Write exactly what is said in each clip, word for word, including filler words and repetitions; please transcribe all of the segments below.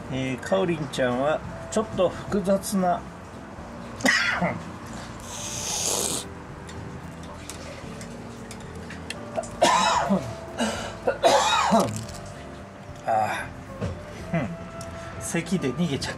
えー、かおりんちゃんはちょっと複雑なあー、うん、咳で逃げちゃった。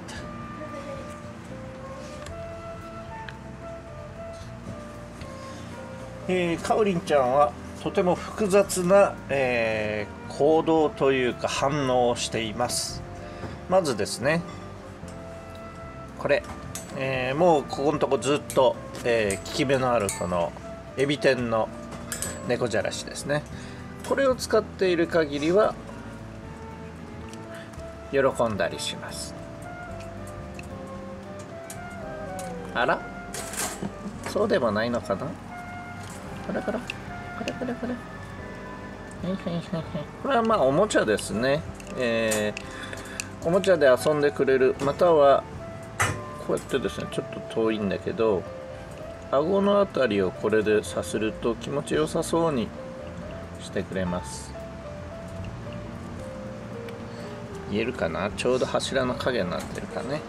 えー、かおりんちゃんはとても複雑な、えー、行動というか反応をしています。まずですね、これ、えー、もうここのとこずっと、えー、効き目のあるこのエビ天の猫じゃらしですね。これを使っている限りは喜んだりします。あら、そうでもないのかな。これこれこれこれこれこれはまあおもちゃですね。えー、おもちゃで遊んでくれる、またはこうやってですね、ちょっと遠いんだけど顎のあたりをこれでさすると気持ちよさそうにしてくれます。言えるかな、ちょうど柱の影になってるかね。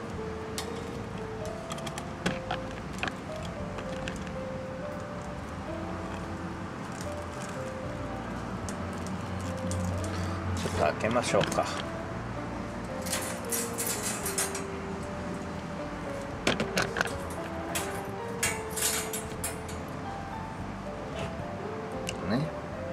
ちょっと開けましょうか。ね。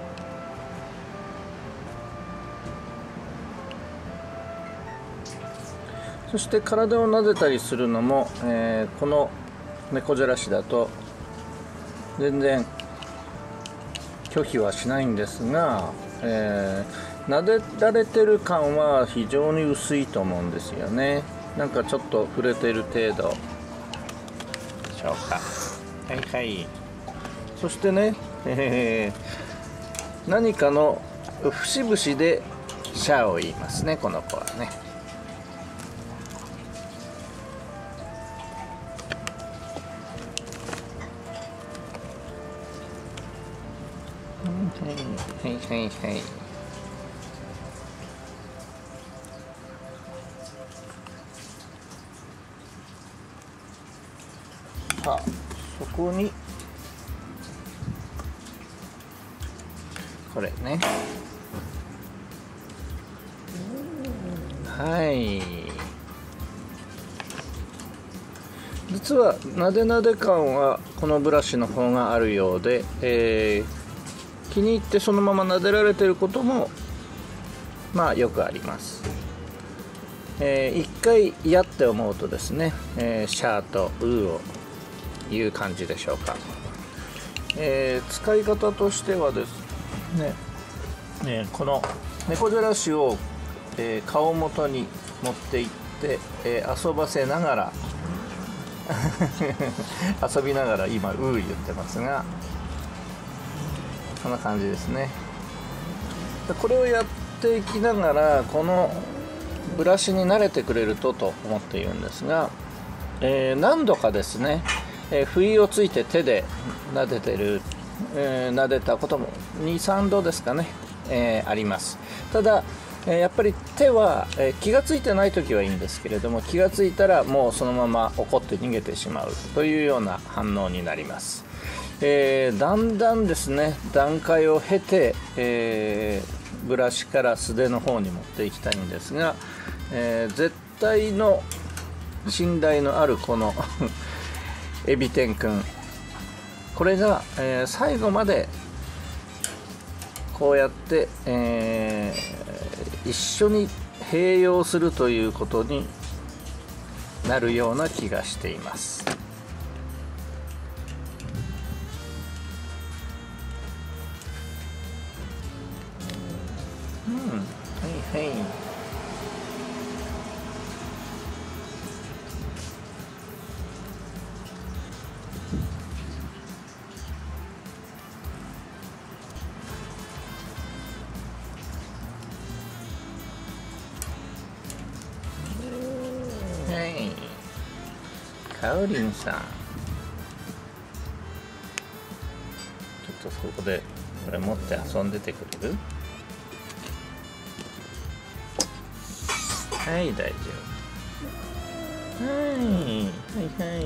そして体を撫でたりするのも、えー、この猫じゃらしだと全然拒否はしないんですが、えー、撫でられてる感は非常に薄いと思うんですよね。なんかちょっと触れてる程度でしょうか。はいはい。そしてね、えー、何かの節々でシャーを言いますね、この子はね。はいはいはい。さあ、そこにこれね。はい。実はなでなで感はこのブラシの方があるようで、えー気に入ってそのまま撫でられていることもまあよくあります。えー、一回嫌って思うとですね、えー、シャーとウーを言う感じでしょうか。えー、使い方としてはですね、えー、この猫じゃらしを、えー、顔元に持っていって、えー、遊ばせながら遊びながら今ウー言ってますが、こんな感じですね。これをやっていきながらこのブラシに慣れてくれるとと思っているんですが、えー、何度かですね、えー、不意をついて手で撫でてる、えー、撫でたこともにさんどですかね、えー、あります。ただ、えー、やっぱり手は、えー、気がついてない時はいいんですけれども、気がついたらもうそのまま怒って逃げてしまうというような反応になります。えー、だんだんですね段階を経て、えー、ブラシから素手の方に持っていきたいんですが、えー、絶対の信頼のあるこのエビ天くん、これが、えー、最後までこうやって、えー、一緒に併用するということになるような気がしています。うん、はいはい。はい、かおりんさん、ちょっとそこでこれ持って遊んでてくれる？ははい大丈夫。はいはいはい。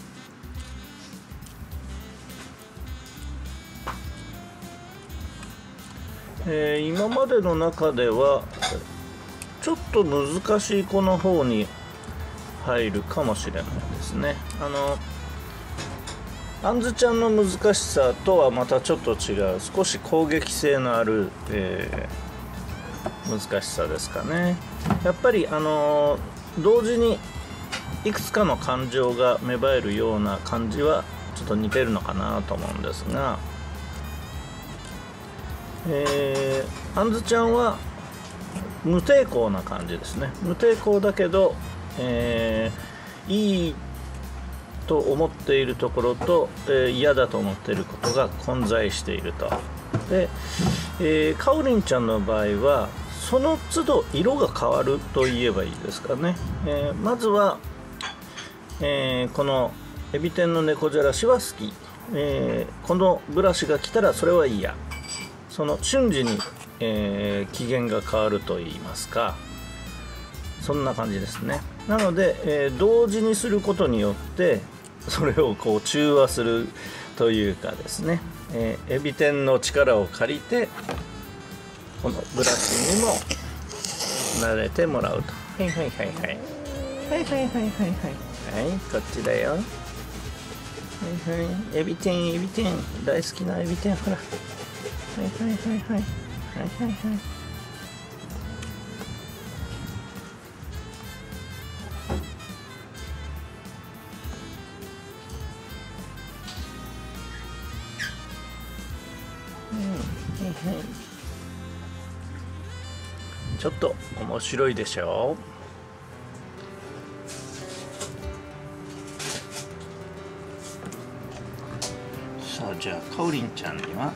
えー、今までの中ではちょっと難しい子の方に入るかもしれないですね。あのあんずちゃんの難しさとはまたちょっと違う、少し攻撃性のある、えー、難しさですかね。やっぱりあの同時にいくつかの感情が芽生えるような感じはちょっと似てるのかなと思うんですが、えー、あんずちゃんは無抵抗な感じですね。無抵抗だけど、えー、いいと思っているところと、えー、嫌だと思っていることが混在していると。で、えー、かおりんちゃんの場合はその都度色が変わると言えばいいですかね。えー、まずは、えー、このエビ天の猫じゃらしは好き、えー、このブラシが来たらそれは嫌、その瞬時に、えー、機嫌が変わると言いますか、そんな感じですね。なので、えー、同時にすることによってそれをこう中和するというかですね、えー、エビ天の力を借りてこのブラシにも慣れてもらうと。はいはいはいはいはいはいはいはいはいはい、こっちだよ。はいはい、エビ天エビ天大好きなエビ天、ほら。はいはいはいはいはいはいはい。ちょっと面白いでしょう。さあじゃあかおりんちゃんには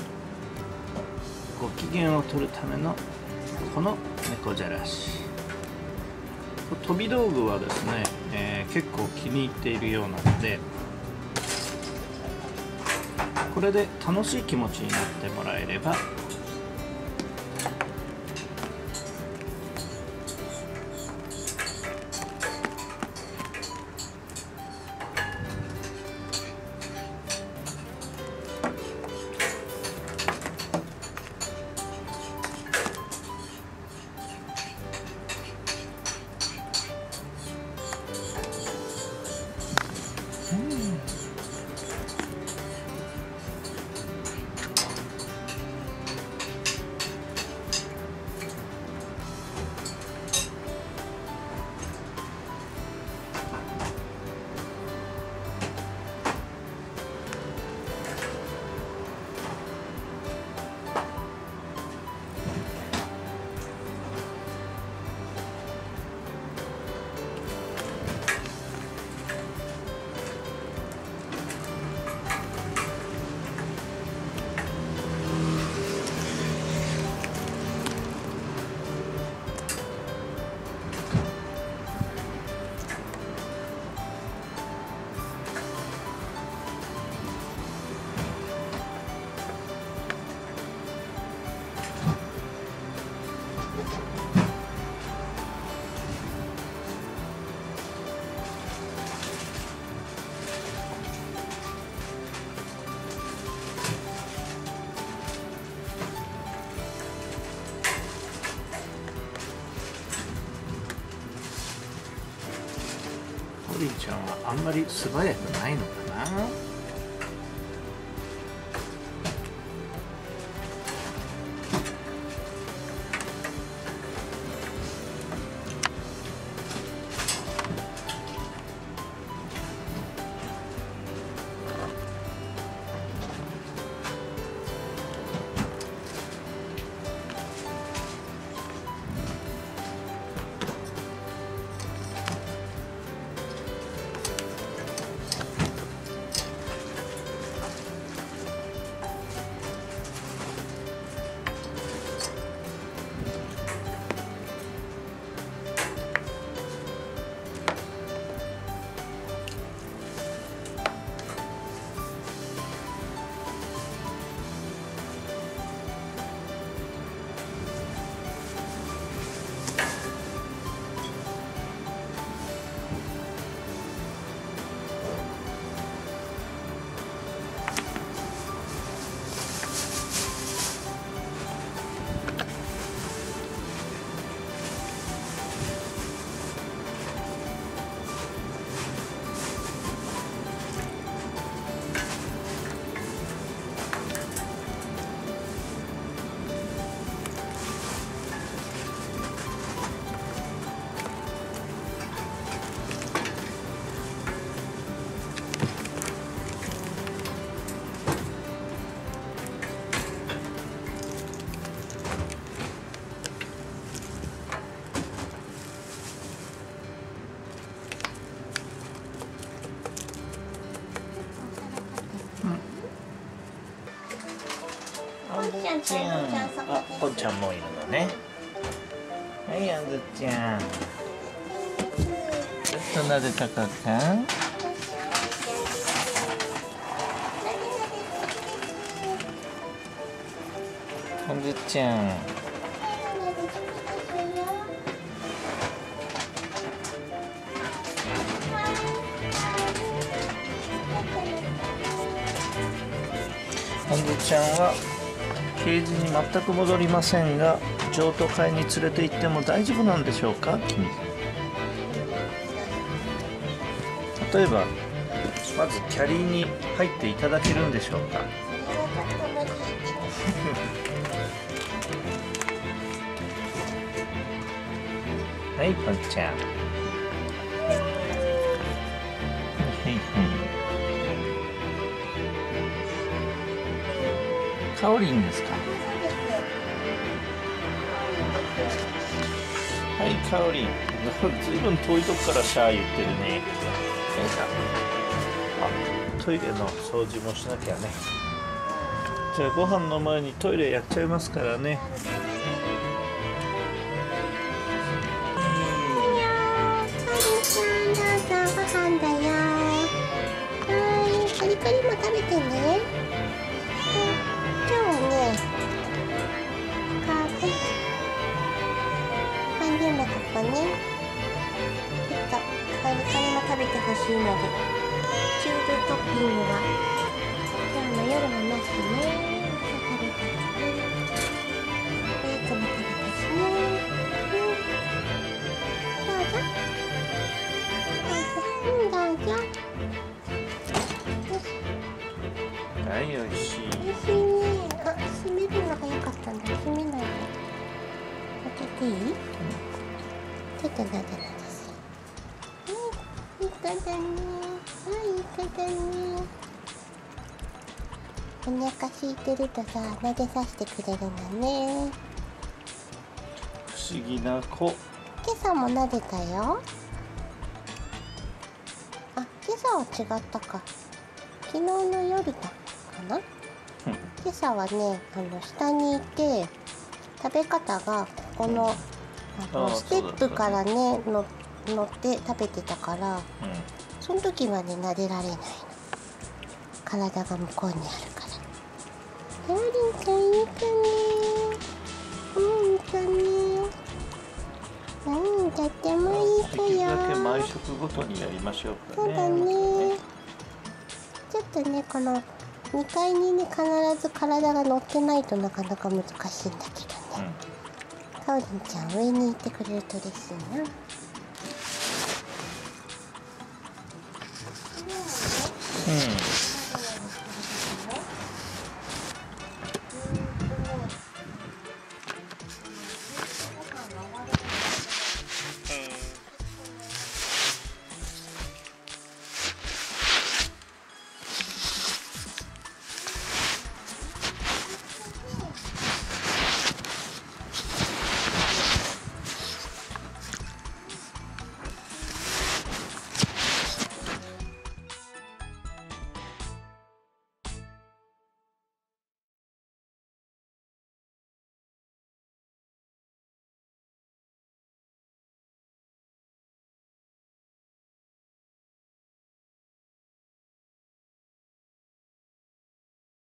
ご機嫌を取るためのこの猫じゃらし、飛び道具はですね、えー、結構気に入っているようなので、これで楽しい気持ちになってもらえればかおりんちゃんはあんまり素早くないのかな。 ずちゃん。あ、ポンちゃんもいるのね。はい、あずちゃん。ちょっと撫でたかった。あずちゃん。あずちゃんはケージに全く戻りませんが、譲渡会に連れて行っても大丈夫なんでしょうか、君。例えばまずキャリーに入っていただけるんでしょうか。はい、ポンちゃん。かおりんですか。はい、かおりん。ずいぶん遠いとこからシャー言ってるね。あ、トイレの掃除もしなきゃね。じゃあご飯の前にトイレやっちゃいますからね。 ご飯だよ。はい、カリカリも食べてね。今日はね、カーブ半分のここね、ちょっとカリカリも食べてほしいので、チューブトッピングは今日の夜もなしね。食べてね。おやつも食べたしね。うん、どうぞ。うん、どうぞ。 はい、おいしい。 おいしいね。あ、閉めるのが良かったんだ。閉めないで。開けていい？うん、ちょっとなでなですよ。はい、いい子だね。はい、いい子だね。お腹空いてるとさ、撫でさせてくれるんだね。 不思議な子。 今朝も撫でたよ。あ、今朝は違ったか。昨日の夜だかな。今朝はね、あの下にいて食べ方がここの、あのあステップからねの乗って食べてたから、うん、その時はね撫でられないの。体が向こうにあるから。かおりんちゃんいいかね。うんかね。うん、とってもいい子よ。 できるだけ毎食ごとにやりましょうかね。 そうだね。ちょっとね、このにかいにね必ず体が乗ってないとなかなか難しいんだけどね。うん、かおりんちゃん上に行ってくれると嬉しいな。 うん。